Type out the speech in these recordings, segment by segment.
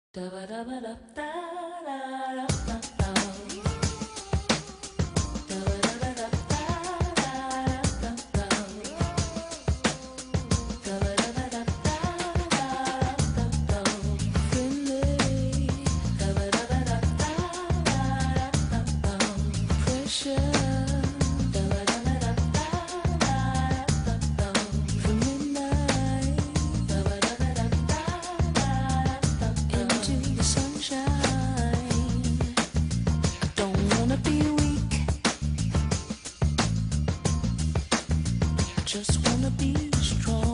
Just wanna be strong.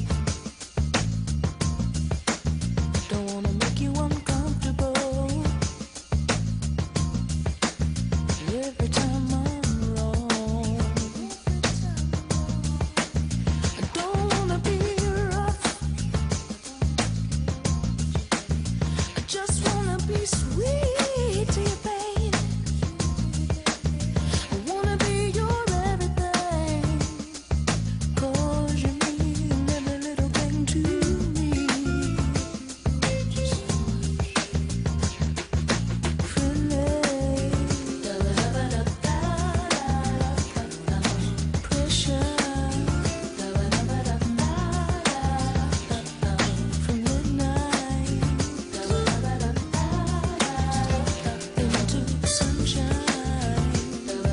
Don't wanna make you uncomfortable. Every time I'm wrong, I don't wanna be rough. I just wanna be sweet to your pain. I wanna be your everything. 'Cause you mean every little thing to me. Friendly, pressure, from midnight into the sunshine. Don't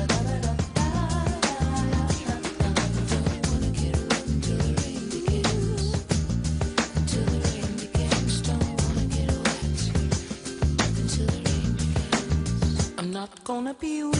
wanna get wet until the rain begins. Until the rain begins. Don't wanna get wet until the rain begins. I'm not gonna be weak.